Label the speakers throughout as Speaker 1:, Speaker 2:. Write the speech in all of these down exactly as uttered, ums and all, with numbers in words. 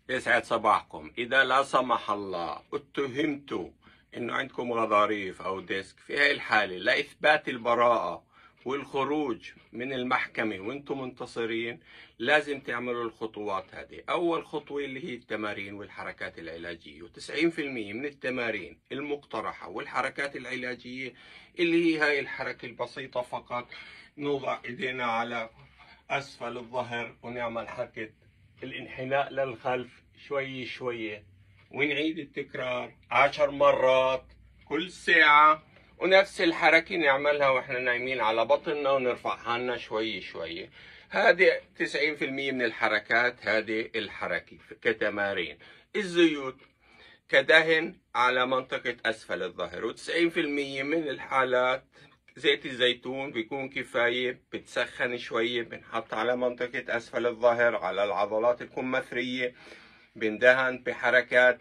Speaker 1: يسعد صباحكم. إذا لا سمح الله اتهمتوا إنه عندكم غضاريف أو ديسك، في هاي الحالة لإثبات البراءة والخروج من المحكمة وانتم منتصرين لازم تعملوا الخطوات هذه. أول خطوة اللي هي التمارين والحركات العلاجية، وتسعين في المية من التمارين المقترحة والحركات العلاجية اللي هي هاي الحركة البسيطة فقط. نوضع إيدينا على أسفل الظهر ونعمل حركة الانحناء للخلف شوي شوي، ونعيد التكرار عشر مرات كل ساعة، ونفس الحركة نعملها واحنا نايمين على بطننا ونرفع حالنا شوي شوي. هذه تسعين في المية من الحركات، هذه الحركة كتمارين. الزيوت كدهن على منطقة أسفل الظهر، وتسعين في المية من الحالات زيت الزيتون بيكون كفاية. بتسخن شوية، بنحط على منطقة أسفل الظهر على العضلات الكمثرية، بندهن بحركات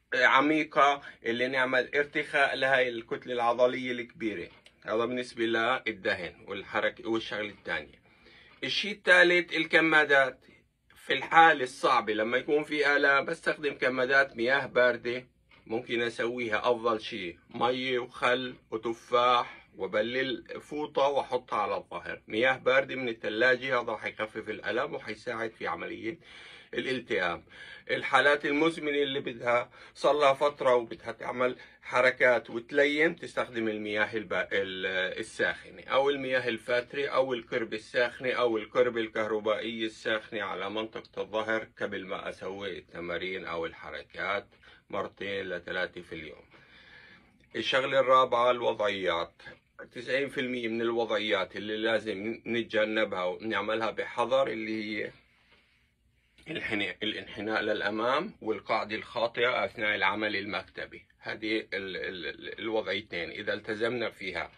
Speaker 1: عميقة اللي نعمل ارتخاء لهي الكتلة العضلية الكبيرة. هذا بالنسبة للدهن والحركة. والشغلة الثانية، الشيء الثالث الكمادات. في الحالة الصعبة لما يكون في آلام بستخدم كمادات مياه باردة، ممكن أسويها أفضل شيء مي وخل وتفاح، وبلل فوطة وأحطها على الظهر، مياه باردة من الثلاجة. هذا حيخفف الألم وحيساعد في عملية الالتئام. الحالات المزمنة اللي بدها صار لها فترة وبدها تعمل حركات وتلين، تستخدم المياه الساخنة أو المياه الفاترة أو الكرب الساخنة أو الكرب الكهربائية الساخنة على منطقة الظهر قبل ما أسوي التمارين أو الحركات مرتين لثلاثة في اليوم. الشغلة الرابعة الوضعيات. تسعين في المية من الوضعيات اللي لازم نتجنبها ونعملها بحذر اللي هي الانحناء الانحناء للأمام والقاعدة الخاطئة أثناء العمل المكتبي. هذه الوضعيتين إذا التزمنا فيها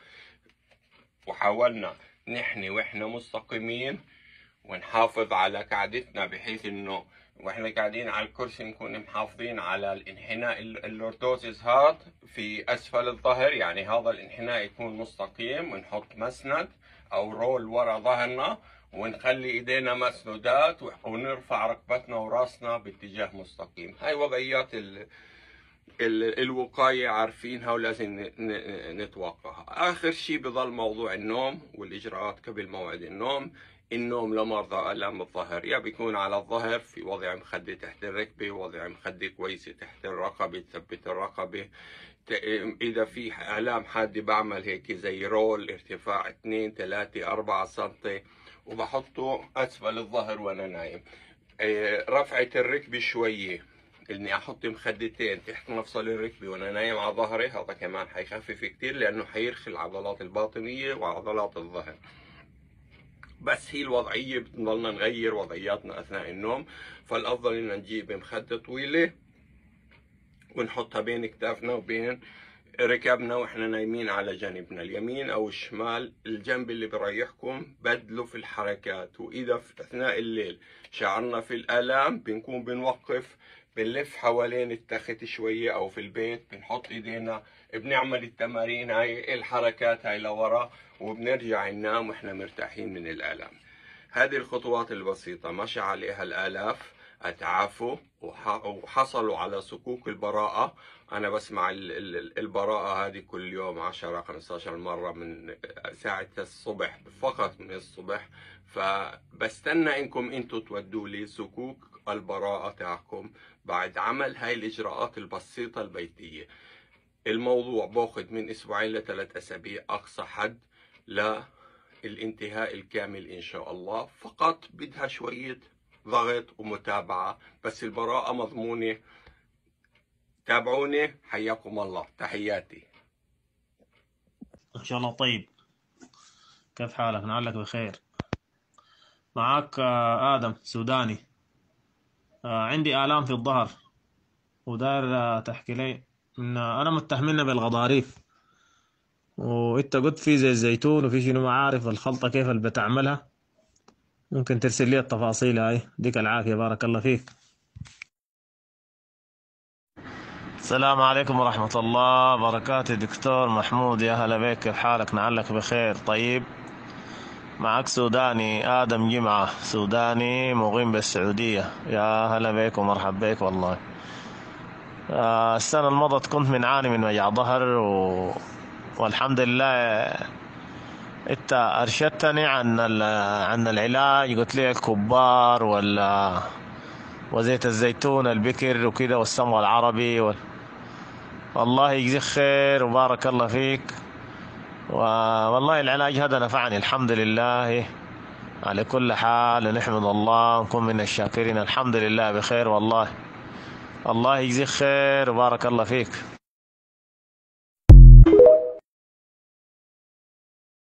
Speaker 1: وحاولنا نحني وإحنا مستقيمين ونحافظ على قعدتنا، بحيث إنه وإحنا قاعدين على الكرسي نكون محافظين على الانحناء اللوردوزز هاد في أسفل الظهر، يعني هذا الانحناء يكون مستقيم، ونحط مسند أو رول ورا ظهرنا، ونخلي ايدينا مسنودات ونرفع ركبتنا وراسنا باتجاه مستقيم. هاي وضعيات ال ال الوقاية عارفينها ولازم نتوقعها. آخر شيء بضل موضوع النوم والإجراءات قبل موعد النوم. النوم لمرضى آلام الظهر يا بيكون على الظهر في وضع مخدة تحت الركبة، وضع مخدة كويسة تحت الرقبة تثبت الرقبة. إذا في آلام حادة بعمل هيك زي رول ارتفاع اثنين ثلاثة أربعة سنتي وبحطه أسفل الظهر وأنا نايم. رفعة الركبة شوية، إني أحط مخدتين تحت مفصل الركبة وأنا نايم على ظهري، هذا كمان حيخفف كتير لأنه حيرخي العضلات الباطنية وعضلات الظهر. بس هي الوضعية بنضلنا نغير وضعياتنا أثناء النوم، فالأفضل إن نجيب مخدة طويلة ونحطها بين كتافنا وبين ركبنا واحنا نايمين على جانبنا اليمين او الشمال. الجنب اللي بريحكم بدلوا في الحركات. واذا في اثناء الليل شعرنا في الالام بنكون بنوقف، بنلف حوالين التخت شوية او في البيت بنحط ايدينا، بنعمل التمارين هاي الحركات هاي لورا، وبنرجع ننام واحنا مرتاحين من الالام. هذه الخطوات البسيطة مشى عليها الالاف اتعافوا وحصلوا على صكوك البراءة. أنا بسمع البراءة هذه كل يوم عشرة خمسة عشر مرة من ساعة الصبح فقط، من الصبح. فبستنى إنكم أنتوا تودوا لي صكوك البراءة تاعكم بعد عمل هاي الإجراءات البسيطة البيتية. الموضوع باخذ من أسبوعين لثلاث أسابيع أقصى حد للانتهاء الكامل إن شاء الله. فقط بدها شوية ضغط ومتابعة، بس البراءة مضمونة. تابعوني، حياكم الله، تحياتي.
Speaker 2: ان شاء الله. طيب، كيف حالك؟ لعلك بخير. معاك آه، آدم سوداني. آه، عندي آلام في الظهر وداير آه، تحكي لي إن أنا متهمنا بالغضاريف، وإنت قلت في زي الزيتون وفي شنو، ما عارف الخلطة كيف اللي بتعملها. ممكن ترسل لي التفاصيل هاي؟ ديك العافية، بارك الله فيك. السلام عليكم ورحمة الله وبركاته. دكتور محمود، يا هلا بك، كيف حالك؟ لعلك بخير. طيب، معك سوداني آدم جمعة، سوداني مقيم بالسعودية. يا هلا بك ومرحب بك والله. آه، السنة المضت كنت منعاني من وجع ظهر و... والحمد لله انت ارشدتني عن ال... عن العلاج، قلت لي الكبار ولا وزيت الزيتون البكر وكده والسمغ العربي وال... والله يجزيك خير وبارك الله فيك. والله العلاج هذا نفعني الحمد لله على كل حال، نحمد الله ونكون من الشاكرين. الحمد لله بخير والله. الله يجزيك خير وبارك الله فيك.